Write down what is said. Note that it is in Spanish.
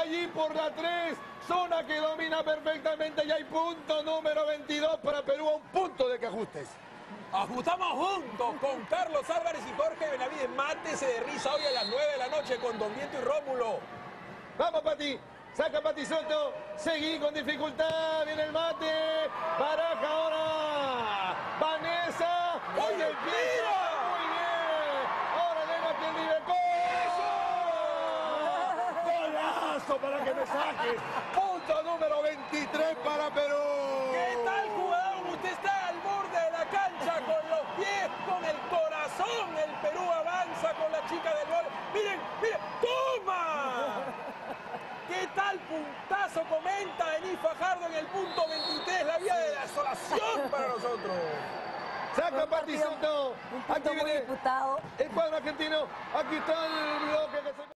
allí por la 3, zona que domina perfectamente y hay punto número 22 para Perú, a un punto de que ajustes. Ajustamos juntos con Carlos Álvarez y Jorge Benavides. Mátese de risa hoy a las 9 de la noche con Don Vieto y Rómulo. Vamos, Pati. Saca Pati Soto. Seguí con dificultad. Viene el mate. Baraja ahora. Vanessa. ¡Oye, mira! Muy bien. Ahora Lema que vive. ¡Golazo para que me saques! Punto número 23 para Perú. ¿Qué tal, jugador? Usted está al borde de la cancha con los pies, con el corazón. El Perú avanza con la chica del gol. Miren, miren. ¡Toma! ¿Qué tal puntazo? Comenta Denis Fajardo en el punto 23. La vía de la desolación para nosotros. Saca Pati Soto. Un punto muy disputado. El cuadro argentino. Aquí está el bloque que se...